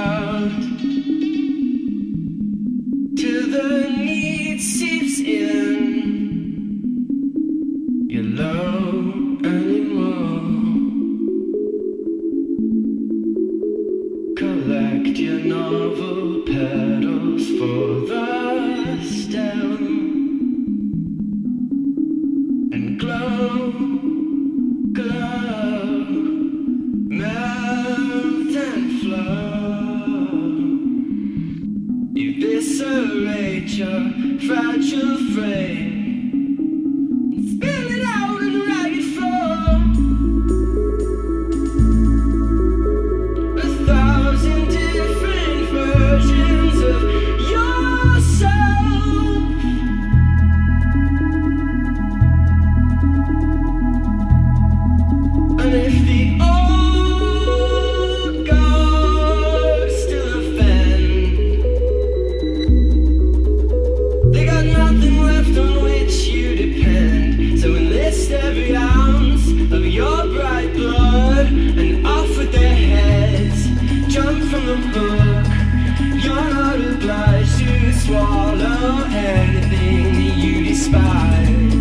out till the need seeps in. You're low anymore. Collect your novel petals for the stem and glow, glow, melt and flow. Eviscerate your fragile frame. Every ounce of your bright blood and off with their heads. Jump from the hook. You're not obliged to swallow anything that you despise.